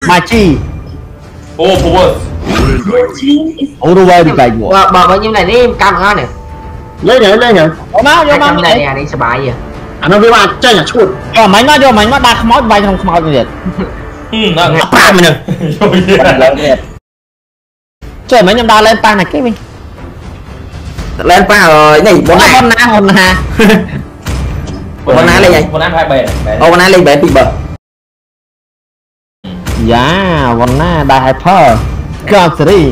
Machi. Ô, Power. Uruguay đi cày bộ. Bờ bao nhiêu này đi cam ngon này. Lấy nhỉ. Vô má này đi sờ bài vậy. Nó với bạn chơi nhà chuột. Vô mày nó đa khmói bay trong khmói cái gì. Nó Ngập ba mình nè. Trời mấy nhầm đa lên tăng này cái mình. Lên ba rồi, này Hồn na. Con ná lên vậy. Con ná hai bè này. Ô con ná lên bè bị bờ. Dạ, hồn na đại hyper. Country.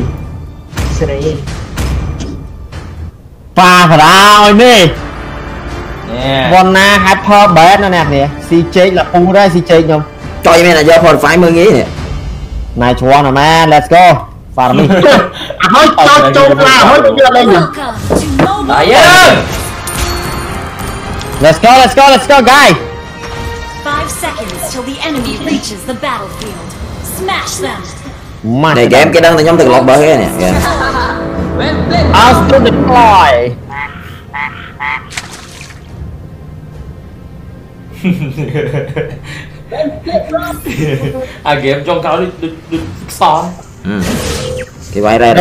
Pha phải đâu nè. Hồn na hyper bed nó nè nè. CJ là pu đây CJ không? Cho em là do phần phải mưa nghĩ nè. Nice one man, let's go. Phạt mình. Thôi cho là thôi chưa lên nhỉ. Let's go, guy. 5 seconds till the enemy reaches the battlefield. Smash them. Này game cái đơn là nhóm từng lọt bờ thế nè. Out to deploy. Game trong cao được so. Cái vai đây đó.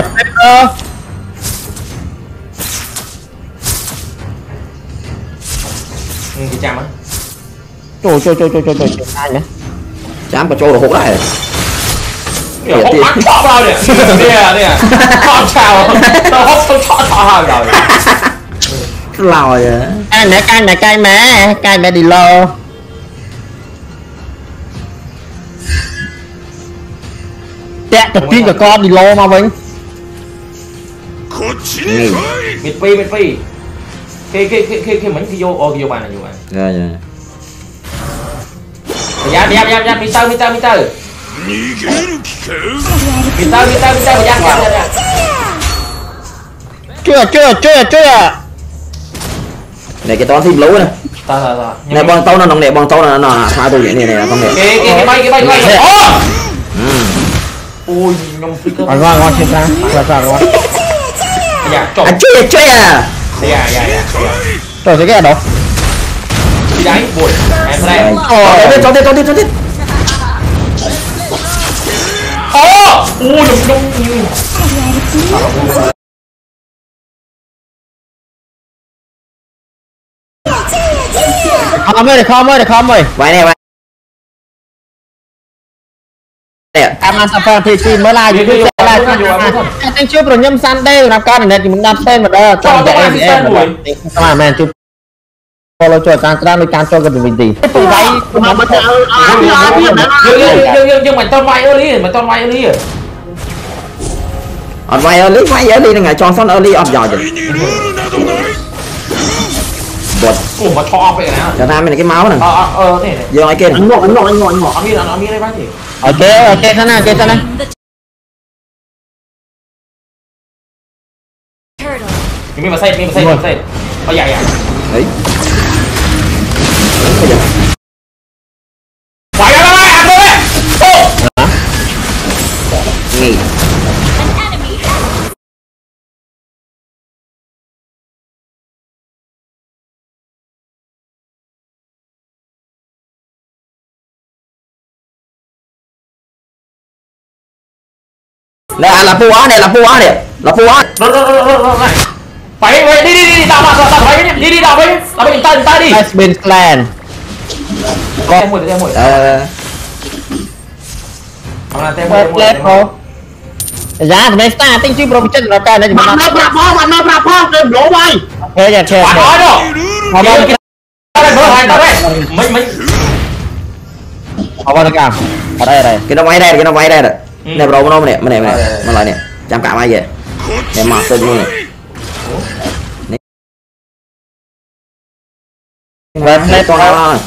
Cái chạm á. Trời ai nhá. Chám vào trâu đồ hụt lại. Hốt mắt chó bao nè. Nè. Con chào. Tao hốt không chó rồi. Lò vậy. Cay mẹ đi lô. Tẹt tập tiên của con đi lô mà Vinh. Mịt phi. Khi mình khi vô vô bàn này vô bàn. Rồi. Giáp mi tơ. Mi tơ Chưa. Này cái toán thêm lú nè. Này bọn tao nó nồng nè, bọn tao nó phá tôi vậy này là không nè. Cái bay. Ôi, nhông phi cơ. Ngon trên ta. Ngon. Dạ, trộn. Chơi à. Dạ. Trời cái đâu? Đi đấy, buồn. Em đây. Cho tiếp. Ôi, nhông. Không ơi. Vậy nè. Em ăn sắp thì chỉ mới là anh chưa rồi nhâm san đây làm con này thì mình đạp sen mà đó cho em mà men chụp follow cho can cho cái mình gì từ đấy mà bắt nhưng mà tao vay ơi lý ở vay ở lý là ngày cho son ở lý ở giỏi rồi bột ủa mà cho vậy nè cho ta mình cái máu này thế giờ ngoài kia anh ngộ anh mi đây bác gì ok thế này mi mà xây bao dài à đấy phải ăn thôi nghỉ là pu á này phải đi đào phải đi đào với ta đi has been clan tem mùi giá thì ta tính chứ pro chân là cái này bạn nó bạc phong cái đổ bay thế giờ chơi nói đâu mấy không có được cả ở đây cái nó váy đây rồi này bro nó này mà lại nè chạm cả ai vậy để mà sơn luôn này về đây toàn là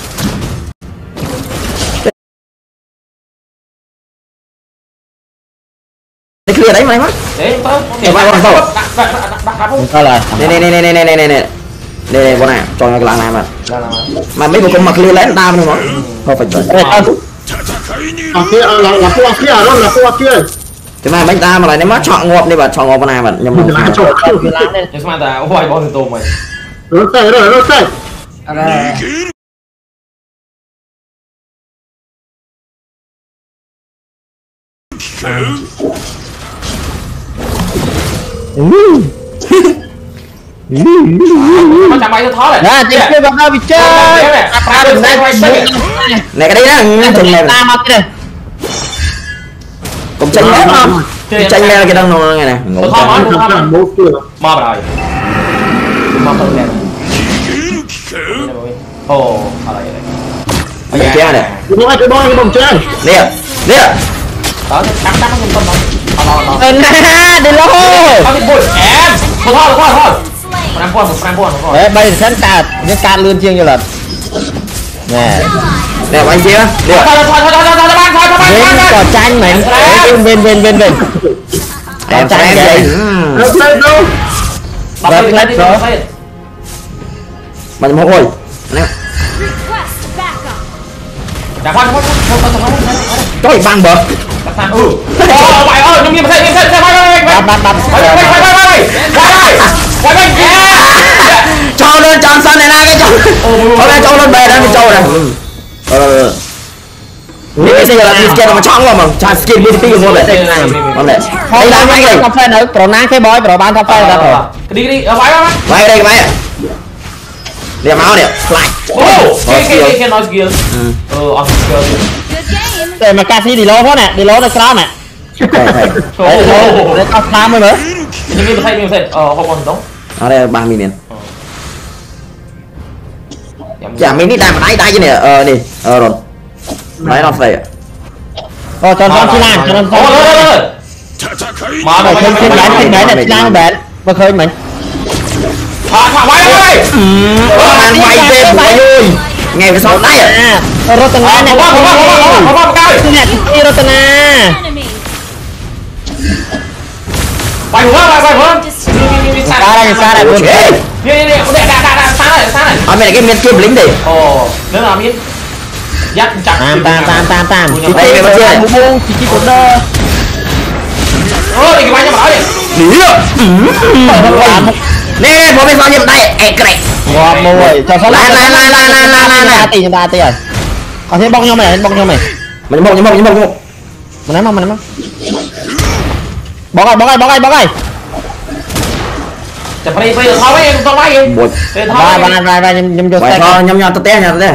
cái kia đấy mày mắt đấy coi lại đây con này cho cái làng này mà mấy con mặc clear lén tao nữa mà không phải rồi kia là qua kia chứ mà mấy ta mà lại nó mất chọn ngộp đi bà chọn ngộp con này mà nhưng mà nhưng mà ta hoài bỏ từ tôm mày rồi Nó chạm bay cho thó này. Nè, tiếp theo vào bị chơi. Ta đừng đây này cái đấy đó chừng này ta mặc cái này. cũng chừng đấy không chừng này cái đang nồi này nè Tôi thó nói, tôi thó nói. Mò vào rồi. Mò vào rồi. Ồ, ở đây đây. Ở kia này Cái bom cái bom chơi. nè nè Đó, chắc nó không tâm đó. Đi lô. Có cái bụi em. Thôi. Một năm con. Đấy, bây giờ sẵn cả những can lươn chiêng như là. Nè. nè anh kia nè Bên cỏ chanh mày. Bên. em xem vậy mình một hồi nè Request backup. Đã khoan. trời băng bờ Mày ơi, nhưng mà xem cho lên chọn sân này ra cái cho lên bè đây cho này cái gì là skin mà chọn mà cha skin BTP của mình đây không đấy đây là mấy cái cà phê nữa, pro nang cái boy, pro bán cà phê ra rồi. Đi, vai. mày đây mày nè máu nè fly Cái nói skill. On skill. Good game. Để mà ca sĩ đi lô nè, đi lô nó sao nè. Để có tham mới nữa. Nhưng mà thấy, không còn đúng. ở đây 30 miền chả mình đi đam mà đáy chứ nè đi rồi đấy nó phải Cho con chi lan, cho con. Mà Mày thêm thêm bén này chi lan bén. Mà khơi mình. Thả quay ơi. ăn quay thêm quay vui nghe cái sóng đấy À, Rotana này. Không cao. Nè, đi Rotana. Enemy. Quay hướng. Xa đây luôn. Đi, đã, xa này. ở mày cái miền kim lính đi Ồ, nếu là miếng dắt chặt Tam. đây mày bắt chơi Buông chỉ cột đơ. Thì cái bánh cho mà nói đi. nè bố mày sao nhầm đây cái này Ngọt mùi. Cho số Lại. Tiền rồi. Có thế bong nhau mày. mình mong Mình ném không. Bó ơi. Chặt bây giờ thôi em con máy em. bột Vai nhâm vô vậy xe. thôi nhom tao té nhà đây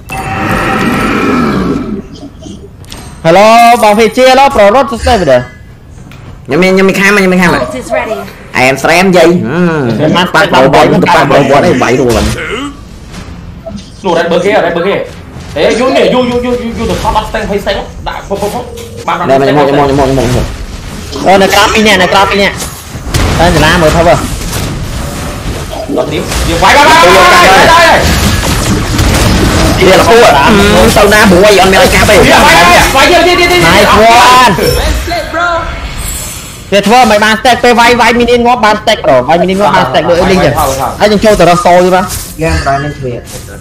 Hello, bằng phi chia đó pro rốt xe về đây. nhom mình khai mà Ult is ready. em xem gì bắt đầu bò đấy bảy rồi Lùa đây bờ kia. Thế vô được khó bắt tay phải sáng. Đã không. đây mày mong Này crap đi nè. Đây là làm rồi thôi. Đón tiếp. Quay. Đây. đây là cô tao na bùa quay anh mày cá đi Quay đi. Nice one. Tuyệt vời mày ban stack pe vai mini ngóp ban stack rồi. Vai mini ngóp ban stack được linh rồi. Anh chừng chơi từ đó sôi đi ba. game ra nên tuyệt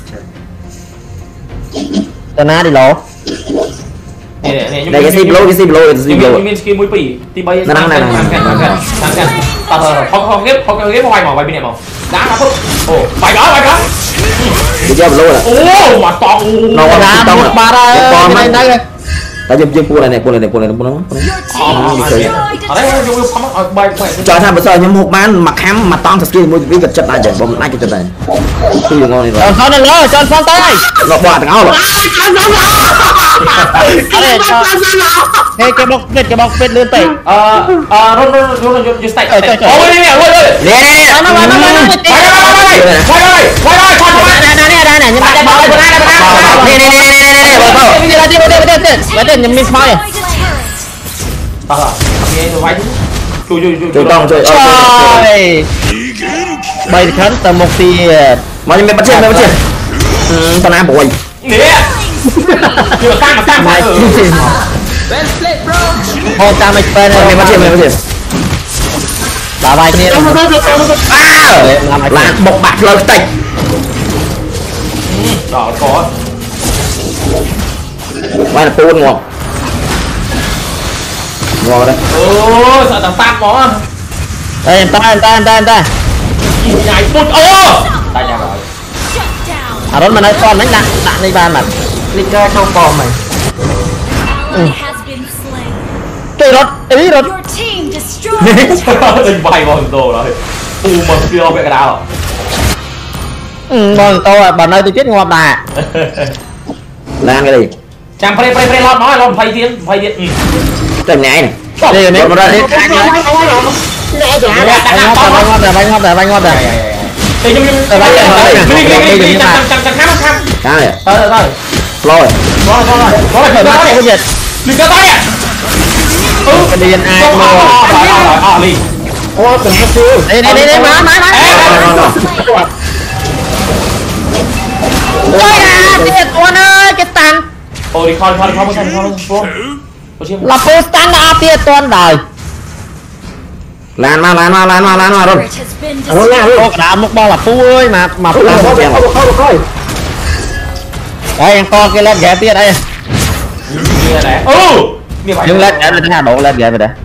Tao na đi lỗ. đây cái zip blow Mình skin mũi pỉ. Thì bây giờ Năng. Không ghép hoài mà bên này mà. Đá nó phút. Ồ, bài đó. bây giờ blow là Ồ, mà to. nó Ra tông một ba ra. con Đây đây. tao dùm cua này Ở đây vô không bài. cho tham bây nhưng một bán mặc hám mà tông skin mua cái vật chất này bom này cái này khi ngon này rồi Cho con lên cho con tới. nó bọt ngáo rồi Cái bọc phết lươn tẩy. Run stay. Ôi đây. nè Nó Quay đây nè nhưng mà bọc nè đi nhầm miss mai. chơi tông chơi Trời. Bay khấn tầm một tiền. mà mày bắt chơi tao na bùi Thôi ta mày phê này. mày bắt chơi Bà vai kia. là một bạc lơ tịch Đó có. vai là buôn ngon đấy Sợ thằng Tam có. Đây em ta. Nhảy bút. Tại nhà rồi. Shut down. À đó mà nói con đánh đạn đi bàn mà. clicker trong bò mày Ally has been slain. chơi rốt ý rốt Your team destroyed. Tinh bay vào hình đồ rồi. Mà kia về cái đào. Vâng tôi bà nơi tôi chết ngon đà. Lan cái gì Chẳng phải lót nói lót phay tiến. tên nhảy này Đây này. ra đi Bánh ngon rồi. Đây nhung cá này Rồi. lôi Có là Cái gì? Đừng có tới Cái điên ai Rồi, Ly. Đây má ôi à tiền tuần ơi cái tàn Ôi đi con là phố stand up tiền tuần đời lan mà rồi Turret has been destroyed. ô đã một bao là phu ơi mà đây anh con cái lên ghé tiền đây nhưng lên ghé lên độ lên ghé về đây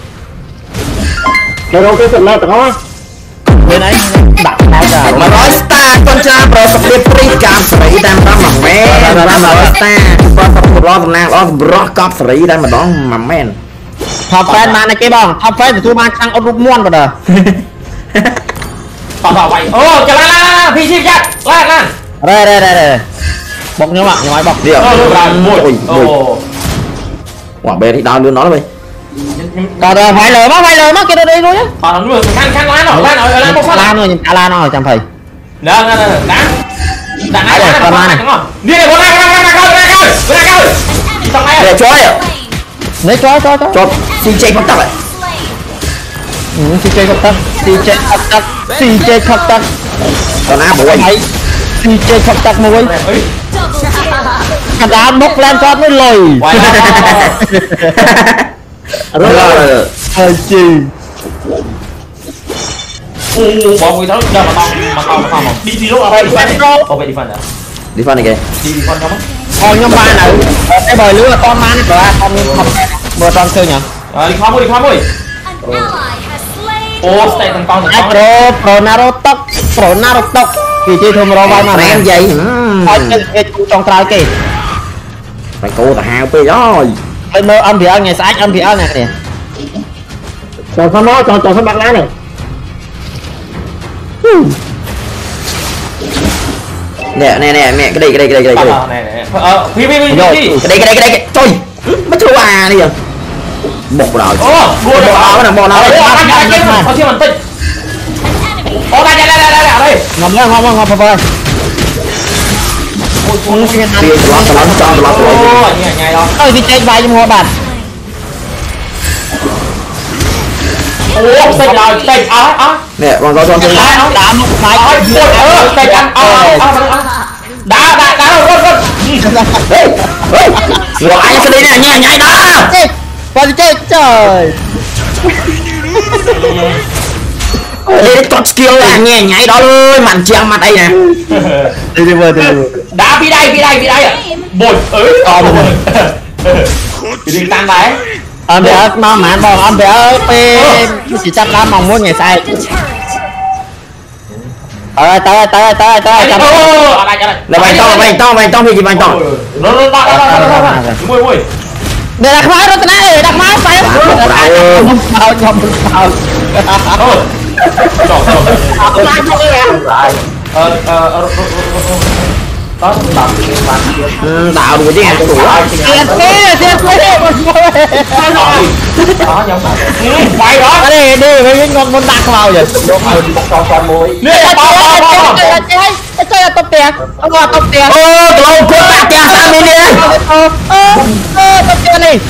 đâu cái phần lên đó bên ấy đặt nào ra mà nói star con cha pro sập điệp pri cam sấy đang đó mà mẹ ra mà star pro sập một lo nàng lo rock cop sấy đang mà đó mà men top fan mà này cái bong top fan thì tôi mang sang ốp muôn vào đời Bảo vậy ô chờ lan phi chim chặt lan đây bọc nhau bạn nói bọc điều mùi quả bê thì đau luôn nó rồi còn phải lời má kia đây luôn nhá còn nó khăn lan rồi một phát lan rồi lan rồi chẳng phải đá đi này con này để chói lấy cho xin chơi không tao vậy CJ khóc tắc còn á bụi CJ khóc tắc mùi Double kill. cả đá bốc lên cho nó lồi hơi chi bỏ người đó giờ mà đi lúc nào đây ô vậy đi phần à đi phân này kìa đi phần không con nhóm ba này cái bời lứa là con man rồi con không vừa con chơi nhỉ đi khoa môi An ally has slain. ô stay thằng con pro Naruto kỳ chi thùng rồi vai mà em vậy thôi cái trong trai kì phải cô ta hao pe rồi bên mơ âm thì ăn ngày sáng âm thì ăn này nè cho sao bạc lá này nè mẹ cái đây này phi cái trời mất chưa à đi giờ một rồi ô đua được bỏ nó có chưa mình tích ô đây đây ngon phải tiền cho lót ô nhảy đó ơi đi chơi bài cho mua bạn ô tích nè còn có chơi đá một bài tích ăn đá rồi anh sẽ đi nè nhảy đó qua đi chơi trời đi top skill là nhảy đó luôn mạnh chiang mặt đây nè đi vừa đá đi đây à bột đi tăng đấy anh bé nó mạn bò anh bé chỉ chăm lá mong muốn ngày sai tới là bánh to thì gì bánh to mùi để đặt máy rồi này đặt máy phải tạo được chứ em đủ quay đó đi với con muốn đặt vào vậy chơi là top tiền ông vào top tiền lâu cuốn bạc tiền sao mình đi top tiền đi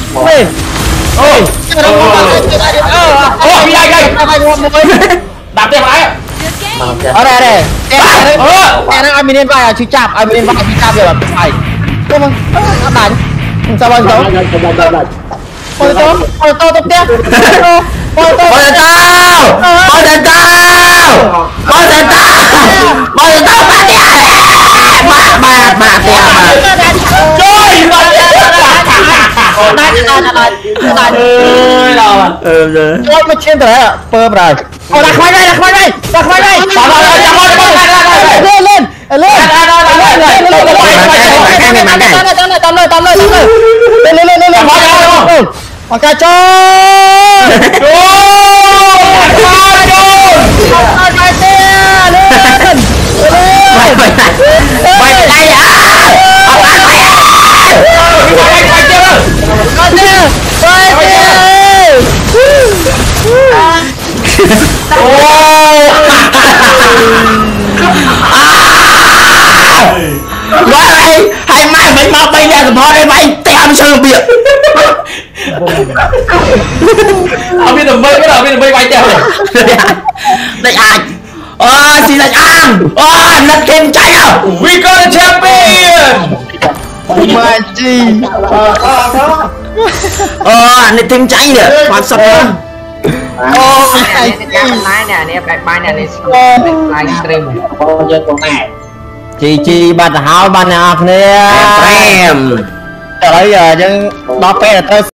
đạp tiền lại ở đây em đang ăn miếng vai chú chạp ăn miếng vai chú chạp rồi phải không không đánh sao bạn giấu ôi tôi top tiền Ôi Ôi mà trên thế ạ, pơm rồi. Ôi đặt khoai đây. Lên. ok cho bay tia lên bay đây à gọi này hai mai mấy mau bay ra rồi đây bay tem sơ biệt biết được mây cái nào biết được mây bay treo đây ai xin lệnh ăn nắp thêm cháy à we got a champion mà chi này thêm cháy nè hoạt sập luôn nè bài này livestream chi bạn háo bạn nào nè em trời ơi giờ chứ đó phải là tôi